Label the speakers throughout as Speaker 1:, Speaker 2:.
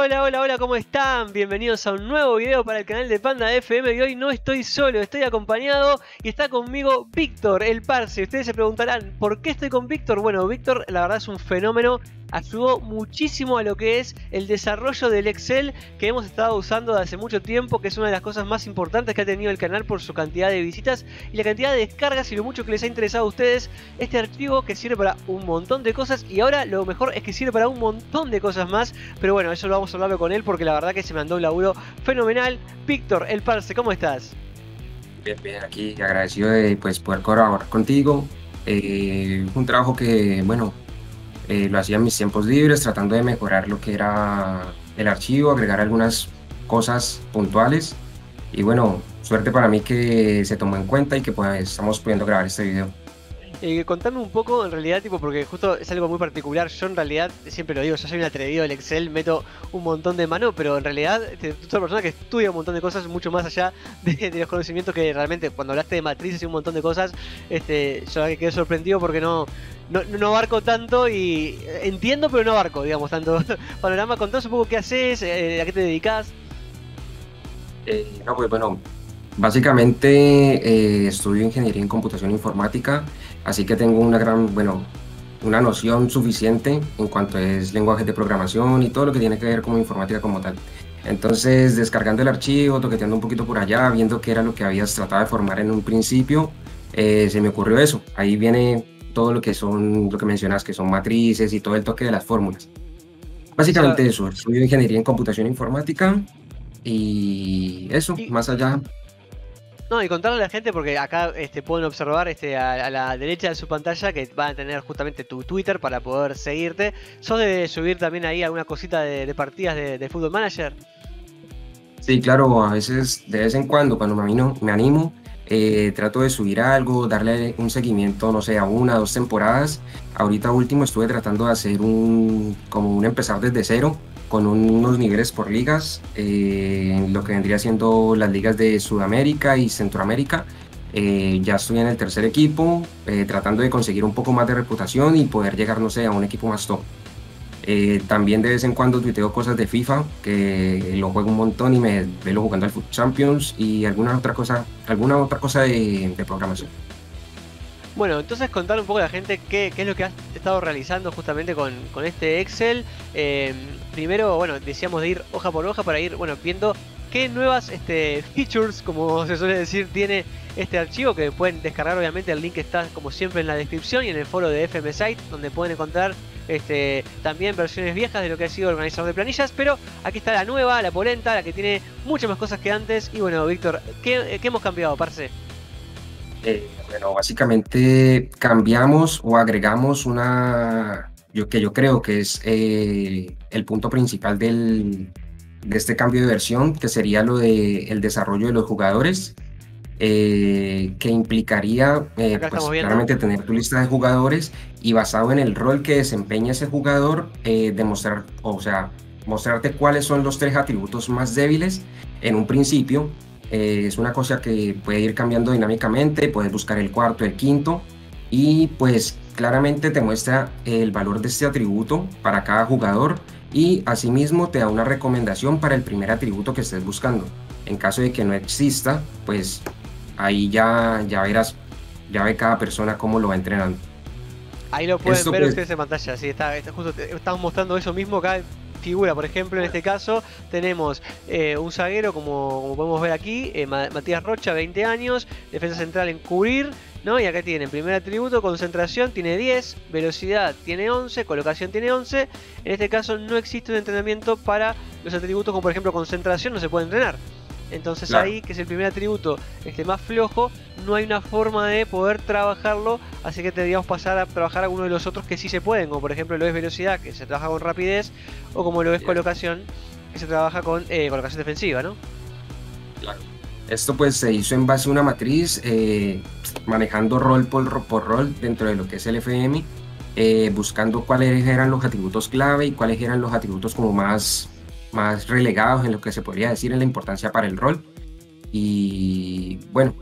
Speaker 1: Hola, hola, hola, ¿cómo están? Bienvenidos a un nuevo video para el canal de Panda FM y hoy no estoy solo, estoy acompañado y está conmigo Víctor, el Parce. Ustedes se preguntarán, ¿por qué estoy con Víctor? Bueno, Víctor la verdad es un fenómeno, ayudó muchísimo a lo que es el desarrollo del Excel que hemos estado usando desde hace mucho tiempo, que es una de las cosas más importantes que ha tenido el canal por su cantidad de visitas y la cantidad de descargas y lo mucho que les ha interesado a ustedes este archivo que sirve para un montón de cosas y ahora lo mejor es que sirve para un montón de cosas más, pero bueno, eso lo vamos a hablarlo con él porque la verdad que se mandó un laburo fenomenal. Víctor, el Parce, ¿cómo estás?
Speaker 2: Bien, bien, aquí agradecido de pues, poder colaborar contigo. Un trabajo que, bueno, lo hacía en mis tiempos libres, tratando de mejorar lo que era el archivo, agregar algunas cosas puntuales. Y bueno, suerte para mí que se tomó en cuenta y que pues, estamos pudiendo grabar este video.
Speaker 1: Contame un poco, en realidad, tipo, porque justo es algo muy particular. Yo en realidad, siempre lo digo, yo soy un atrevido del Excel, meto un montón de mano, pero en realidad soy una persona que estudia un montón de cosas mucho más allá de los conocimientos que realmente, cuando hablaste de matrices y un montón de cosas, yo la que quedé sorprendido porque no abarco tanto y entiendo, pero no abarco, digamos, tanto panorama. Contanos un poco qué haces, a qué te dedicas.
Speaker 2: No, pues bueno, básicamente estudio ingeniería en computación informática, así que tengo una gran, bueno, una noción suficiente en cuanto es lenguajes de programación y todo lo que tiene que ver con informática como tal. Entonces, descargando el archivo, toqueteando un poquito por allá, viendo qué era lo que habías tratado de formar en un principio, se me ocurrió eso. Ahí viene todo lo que son, lo que mencionas, que son matrices y todo el toque de las fórmulas.
Speaker 1: O sea,
Speaker 2: Básicamente eso, estudio ingeniería en computación informática y eso,
Speaker 1: y,
Speaker 2: más allá.
Speaker 1: no, y contarle a la gente, porque acá pueden observar a la derecha de su pantalla que van a tener justamente tu Twitter para poder seguirte. ¿Sos de subir también ahí alguna cosita de partidas de Football Manager?
Speaker 2: Sí, claro, a veces, de vez en cuando me animo, trato de subir algo, darle un seguimiento, no sé, a una, dos temporadas. Ahorita último estuve tratando de hacer como un empezar desde cero, con unos niveles por ligas, en lo que vendría siendo las ligas de Sudamérica y Centroamérica. Ya estoy en el tercer equipo, tratando de conseguir un poco más de reputación y poder llegar, no sé, a un equipo más top. También de vez en cuando tuiteo cosas de FIFA, que lo juego un montón y me veo jugando al Foot Champions y alguna otra cosa de programación.
Speaker 1: Bueno, entonces contar un poco a la gente qué es lo que has estado realizando justamente con este Excel. Primero, bueno, decíamos de ir hoja por hoja para ir, bueno, viendo qué nuevas features, como se suele decir, tiene este archivo, que pueden descargar. Obviamente el link está como siempre en la descripción y en el foro de FM Site, donde pueden encontrar también versiones viejas de lo que ha sido el organizador de planillas, pero aquí está la nueva, la polenta, la que tiene muchas más cosas que antes. Y bueno, Víctor, ¿qué hemos cambiado, parce?
Speaker 2: Bueno, básicamente cambiamos o agregamos que yo creo que es el punto principal de este cambio de versión, que sería lo de el desarrollo de los jugadores, que implicaría
Speaker 1: Acá estamos
Speaker 2: pues
Speaker 1: viendo.
Speaker 2: claramente tener tu lista de jugadores y basado en el rol que desempeña ese jugador, demostrar, o sea, mostrarte cuáles son los tres atributos más débiles en un principio. Es una cosa que puede ir cambiando dinámicamente, puedes buscar el cuarto, el quinto y pues claramente te muestra el valor de este atributo para cada jugador y asimismo te da una recomendación para el primer atributo que estés buscando. En caso de que no exista, pues ahí ya verás, ya ve cada persona cómo lo va entrenando.
Speaker 1: Ahí lo pueden
Speaker 2: Esto
Speaker 1: ver
Speaker 2: pues,
Speaker 1: ustedes en pantalla, sí, justo estamos mostrando eso mismo acá. Figura, por ejemplo, en este caso tenemos un zaguero, como podemos ver aquí, Matías Rocha, 20 años, defensa central en cubrir, ¿no? Y acá tienen primer atributo, concentración, tiene 10, velocidad tiene 11, colocación tiene 11. En este caso no existe un entrenamiento para los atributos como por ejemplo concentración, no se puede entrenar. Entonces
Speaker 2: claro.
Speaker 1: ahí, que es el primer atributo más flojo, no hay una forma de poder trabajarlo, así que deberíamos pasar a trabajar alguno de los otros que sí se pueden, como por ejemplo lo es velocidad, que se trabaja con rapidez, o como lo es
Speaker 2: Bien,
Speaker 1: colocación, que se trabaja con colocación defensiva, ¿no?
Speaker 2: claro. Esto pues se hizo en base a una matriz, manejando rol por rol dentro de lo que es el FM, buscando cuáles eran los atributos clave y cuáles eran los atributos como más relegados en lo que se podría decir en la importancia para el rol. Y bueno,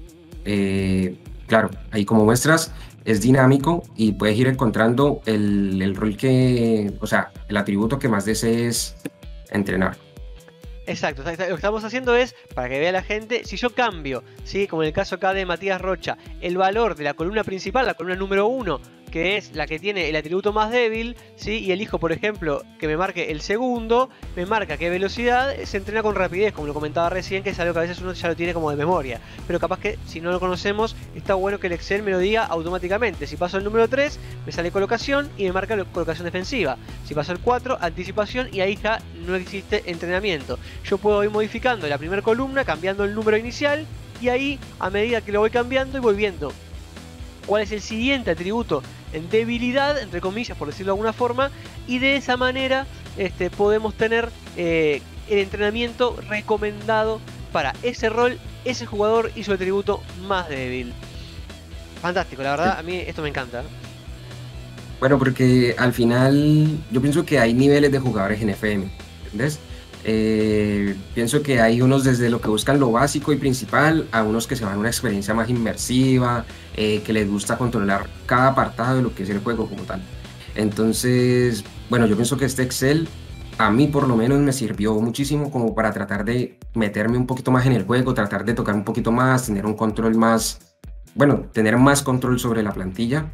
Speaker 2: claro, ahí como muestras es dinámico y puedes ir encontrando el rol o sea, el atributo que más desees entrenar.
Speaker 1: Exacto, lo que estamos haciendo es, para que vea la gente, si yo cambio, ¿sí? Como en el caso acá de Matías Rocha, el valor de la columna principal, la columna número 1, que es la que tiene el atributo más débil, ¿sí? Y elijo, por ejemplo, que me marque el segundo, me marca que velocidad se entrena con rapidez, como lo comentaba recién, que es algo que a veces uno ya lo tiene como de memoria. Pero capaz que si no lo conocemos, está bueno que el Excel me lo diga automáticamente. Si paso el número 3, me sale colocación y me marca la colocación defensiva. Si paso el 4, anticipación, y ahí ya no existe entrenamiento. Yo puedo ir modificando la primera columna, cambiando el número inicial, y ahí, a medida que lo voy cambiando, y voy viendo cuál es el siguiente atributo en debilidad, entre comillas, por decirlo de alguna forma, y de esa manera podemos tener el entrenamiento recomendado para ese rol, ese jugador y su atributo más débil. Fantástico, la verdad, a mí esto me encanta.
Speaker 2: Bueno, porque al final yo pienso que hay niveles de jugadores en FM, ¿entendés? Pienso que hay unos desde lo que buscan lo básico y principal, a unos que se van a una experiencia más inmersiva, que les gusta controlar cada apartado de lo que es el juego como tal. Entonces, bueno, yo pienso que este Excel a mí por lo menos me sirvió muchísimo como para tratar de meterme un poquito más en el juego, tratar de tocar un poquito más, tener un control más, bueno, tener más control sobre la plantilla.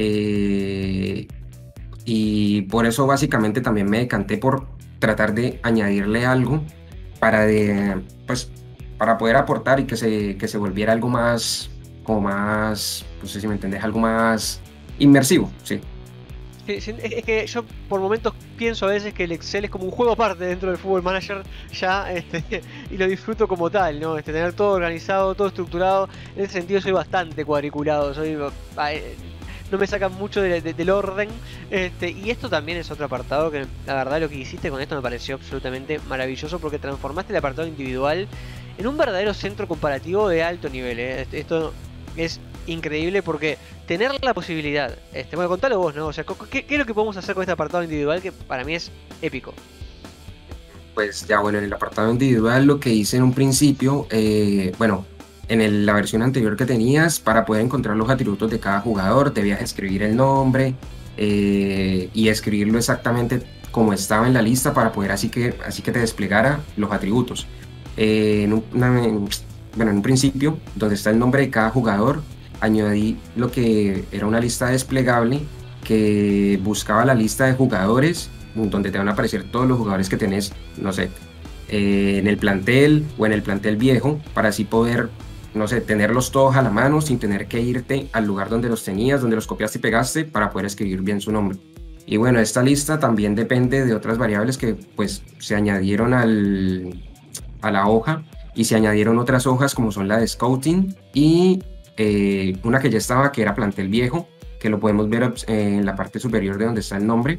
Speaker 2: Y por eso básicamente también me decanté por tratar de añadirle algo para, pues, para poder aportar y que se volviera algo más, como más, no sé si me entendés, algo más inmersivo, sí.
Speaker 1: Sí, es que yo por momentos pienso a veces que el Excel es como un juego aparte dentro del Football Manager ya, y lo disfruto como tal, ¿no? Tener todo organizado, todo estructurado. En ese sentido soy bastante cuadriculado, no me sacan mucho del orden. Y esto también es otro apartado que la verdad lo que hiciste con esto me pareció absolutamente maravilloso, porque transformaste el apartado individual en un verdadero centro comparativo de alto nivel. Esto es increíble porque tener la posibilidad, bueno, contalo vos, ¿no? O sea, ¿qué es lo que podemos hacer con este apartado individual que para mí es épico?
Speaker 2: Pues ya bueno, en el apartado individual lo que hice en un principio, bueno, la versión anterior que tenías, para poder encontrar los atributos de cada jugador, debías escribir el nombre y escribirlo exactamente como estaba en la lista para poder así que te desplegara los atributos. Bueno, en un principio, donde está el nombre de cada jugador, añadí lo que era una lista desplegable que buscaba la lista de jugadores, donde te van a aparecer todos los jugadores que tenés, no sé, en el plantel o en el plantel viejo, para así poder, no sé, tenerlos todos a la mano sin tener que irte al lugar donde los tenías, donde los copiaste y pegaste, para poder escribir bien su nombre. Y bueno, esta lista también depende de otras variables que pues se añadieron a la hoja, y se añadieron otras hojas como son la de Scouting y una que ya estaba, que era plantel viejo, que lo podemos ver en la parte superior de donde está el nombre.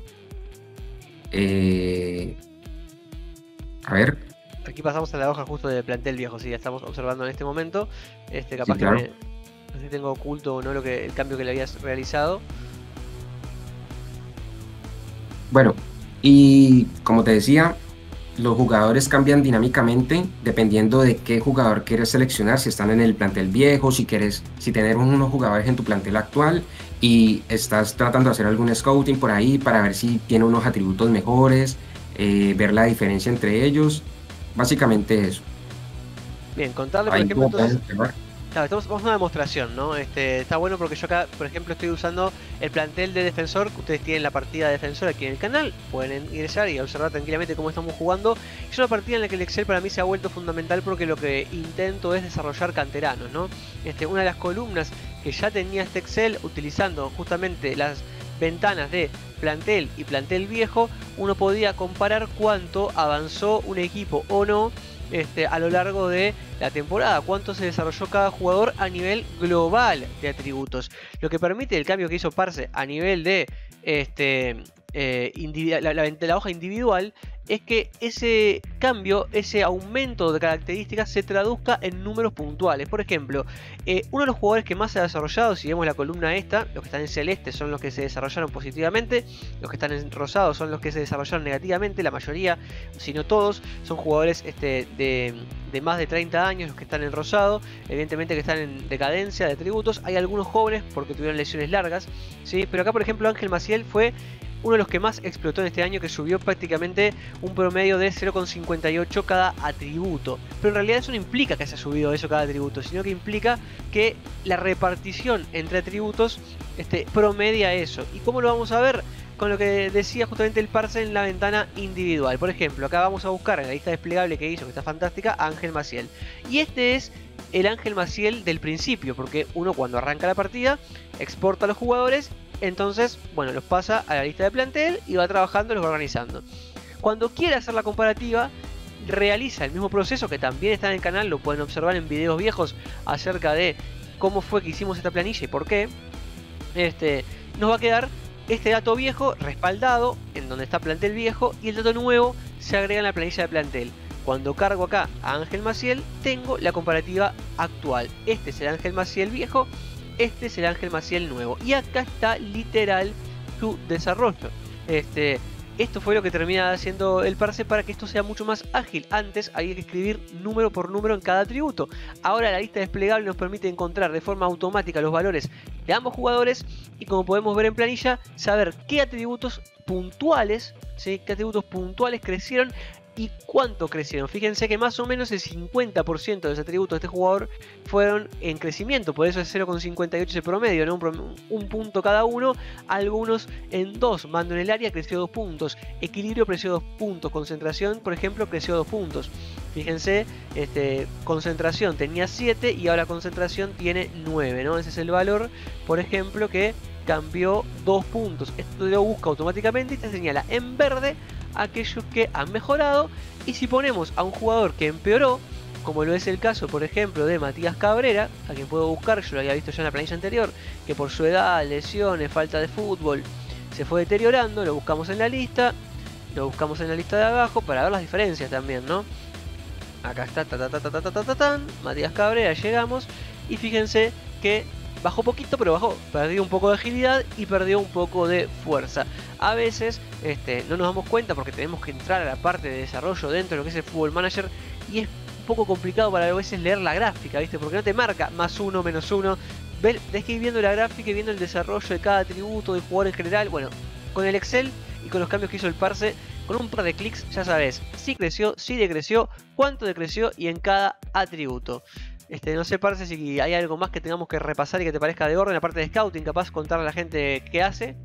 Speaker 2: A ver.
Speaker 1: Aquí pasamos a la hoja justo del plantel viejo, sí, ya estamos observando en este momento. Capaz
Speaker 2: Sí, claro.
Speaker 1: que no sé si tengo oculto o no el cambio que le habías realizado.
Speaker 2: Bueno, y como te decía, los jugadores cambian dinámicamente dependiendo de qué jugador quieres seleccionar, si están en el plantel viejo, si tener unos jugadores en tu plantel actual y estás tratando de hacer algún scouting por ahí para ver si tiene unos atributos mejores, ver la diferencia entre ellos, básicamente eso.
Speaker 1: Bien, contarle por
Speaker 2: Ahí
Speaker 1: ejemplo
Speaker 2: como pueden
Speaker 1: entonces.
Speaker 2: observar.
Speaker 1: Claro, vamos a una demostración, ¿no? Está bueno porque yo acá, por ejemplo, estoy usando el plantel de defensor, que ustedes tienen la partida de defensor aquí en el canal, pueden ingresar y observar tranquilamente cómo estamos jugando. Es una partida en la que el Excel para mí se ha vuelto fundamental porque lo que intento es desarrollar canteranos, ¿no? Una de las columnas que ya tenía este Excel, utilizando justamente las ventanas de plantel y plantel viejo, uno podía comparar cuánto avanzó un equipo o no a lo largo de la temporada, cuánto se desarrolló cada jugador a nivel global de atributos, lo que permite el cambio que hizo Parse a nivel de la hoja individual, es que ese cambio, ese aumento de características se traduzca en números puntuales. Por ejemplo, uno de los jugadores que más se ha desarrollado, si vemos la columna esta, los que están en celeste son los que se desarrollaron positivamente, los que están en rosado son los que se desarrollaron negativamente, la mayoría, si no todos, son jugadores de más de 30 años, los que están en rosado, evidentemente que están en decadencia de atributos. Hay algunos jóvenes porque tuvieron lesiones largas, ¿sí? Pero acá por ejemplo Ángel Maciel fue uno de los que más explotó en este año, que subió prácticamente un promedio de 0,58 cada atributo. Pero en realidad eso no implica que haya subido eso cada atributo, sino que implica que la repartición entre atributos promedia eso. ¿Y cómo lo vamos a ver? Con lo que decía justamente el parse en la ventana individual. Por ejemplo, acá vamos a buscar en la lista desplegable que hizo, que está fantástica, a Ángel Maciel. Y este es el Ángel Maciel del principio, porque uno cuando arranca la partida exporta a los jugadores, entonces, bueno, los pasa a la lista de plantel y va trabajando, los va organizando. Cuando quiere hacer la comparativa, realiza el mismo proceso que también está en el canal, lo pueden observar en videos viejos acerca de cómo fue que hicimos esta planilla y por qué. Nos va a quedar este dato viejo respaldado en donde está plantel viejo, y el dato nuevo se agrega en la planilla de plantel. Cuando cargo acá a Ángel Maciel, tengo la comparativa actual. Este es el Ángel Maciel viejo, este es el Ángel Maciel nuevo. Y acá está literal su desarrollo. Esto fue lo que termina haciendo el parse para que esto sea mucho más ágil. Antes había que escribir número por número en cada atributo. Ahora la lista desplegable nos permite encontrar de forma automática los valores de ambos jugadores y, como podemos ver en planilla, saber qué atributos puntuales, ¿sí?, qué atributos puntuales crecieron y cuánto crecieron. Fíjense que más o menos el 50% de los atributos de este jugador fueron en crecimiento, por eso es 0,58 ese promedio, ¿no? Un punto cada uno, algunos en 2, mando en el área creció 2 puntos, equilibrio creció 2 puntos, concentración por ejemplo creció 2 puntos. Fíjense, concentración tenía 7 y ahora concentración tiene 9, ¿no? Ese es el valor, por ejemplo, que cambió 2 puntos. Esto lo busca automáticamente y te señala en verde aquellos que han mejorado, y si ponemos a un jugador que empeoró, como lo es el caso por ejemplo de Matías Cabrera, a quien puedo buscar, yo lo había visto ya en la planilla anterior, que por su edad, lesiones, falta de fútbol se fue deteriorando, lo buscamos en la lista, lo buscamos en la lista de abajo para ver las diferencias también, ¿no? Acá está, Matías Cabrera, llegamos, y fíjense que bajó poquito, pero bajó, perdió un poco de agilidad y perdió un poco de fuerza. A veces no nos damos cuenta porque tenemos que entrar a la parte de desarrollo dentro de lo que es el Football Manager, y es un poco complicado para a veces leer la gráfica, ¿viste? Porque no te marca +1, -1. Tenés que ir viendo la gráfica y viendo el desarrollo de cada atributo del jugador en general. Bueno, con el Excel y con los cambios que hizo el parse, con un par de clics ya sabes si creció, si decreció, cuánto decreció y en cada atributo. No sé, parse, si hay algo más que tengamos que repasar y que te parezca de orden, aparte de scouting, capaz contarle a la gente qué hace.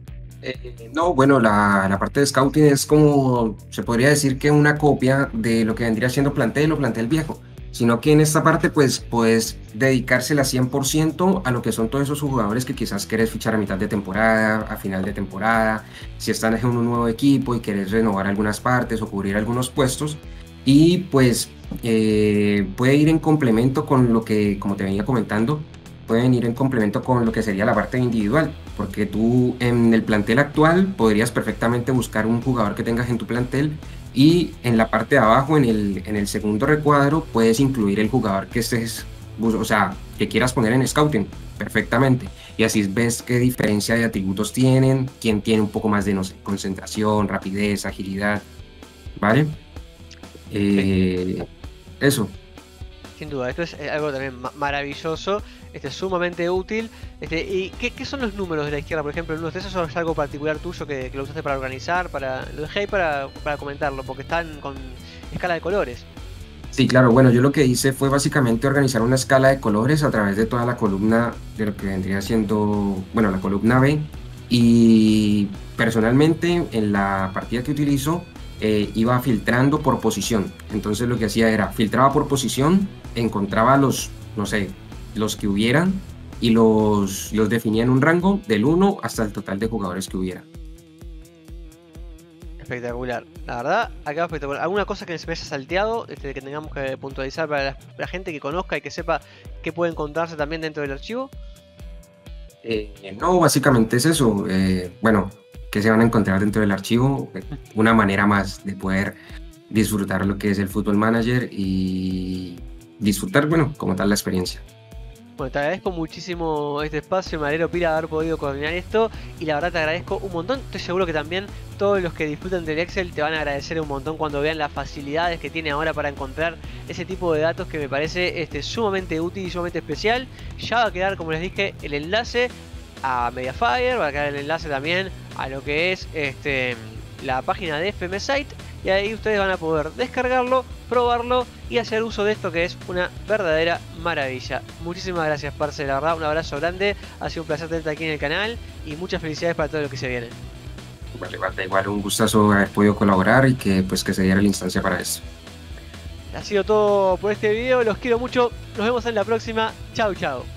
Speaker 2: No, bueno, la parte de scouting es como, se podría decir que una copia de lo que vendría siendo plantel o plantel viejo, sino que en esta parte pues puedes dedicársela 100% a lo que son todos esos jugadores que quizás querés fichar a mitad de temporada, a final de temporada, si están en un nuevo equipo y querés renovar algunas partes o cubrir algunos puestos, y pues puede ir en complemento con lo que, como te venía comentando, pueden ir en complemento con lo que sería la parte individual, porque tú en el plantel actual podrías perfectamente buscar un jugador que tengas en tu plantel, y en la parte de abajo, en el segundo recuadro, puedes incluir el jugador que estés, o sea, que quieras poner en scouting perfectamente, y así ves qué diferencia de atributos tienen, quién tiene un poco más de, no sé, concentración, rapidez, agilidad, ¿vale? Eso.
Speaker 1: Sin duda, esto es algo también maravilloso, sumamente útil. ¿Y qué son los números de la izquierda, por ejemplo? ¿Uno de esos es algo particular tuyo que lo usaste para organizar? Lo dejé ahí para comentarlo, porque están con escala de colores.
Speaker 2: Sí, claro, bueno, yo lo que hice fue básicamente organizar una escala de colores a través de toda la columna de lo que vendría siendo, bueno, la columna B, y personalmente en la partida que utilizo iba filtrando por posición. Entonces lo que hacía era filtraba por posición, encontraba los, no sé, los que hubieran, y los definía en un rango del 1 hasta el total de jugadores que hubiera.
Speaker 1: Espectacular, la verdad, acá espectacular. ¿Alguna cosa que se me haya salteado, que tengamos que puntualizar para la gente que conozca y que sepa qué puede encontrarse también dentro del archivo?
Speaker 2: No, básicamente es eso. Bueno, que se van a encontrar dentro del archivo, una manera más de poder disfrutar lo que es el Football Manager y disfrutar, bueno, como tal la experiencia.
Speaker 1: Bueno, te agradezco muchísimo este espacio, me alegro pila de haber podido coordinar esto, y la verdad te agradezco un montón. Estoy seguro que también todos los que disfrutan del Excel te van a agradecer un montón cuando vean las facilidades que tiene ahora para encontrar ese tipo de datos, que me parece sumamente útil y sumamente especial. Ya va a quedar, como les dije, el enlace a Mediafire, va a quedar el enlace también a lo que es la página de FM Site, y ahí ustedes van a poder descargarlo, probarlo y hacer uso de esto, que es una verdadera maravilla. Muchísimas gracias, parce, la verdad, un abrazo grande, ha sido un placer tenerte aquí en el canal y muchas felicidades para todo lo que se viene.
Speaker 2: Vale, vale, igual un gustazo haber podido colaborar y que pues que se diera la instancia para esto.
Speaker 1: Ha sido todo por este video, los quiero mucho, nos vemos en la próxima, chau chau.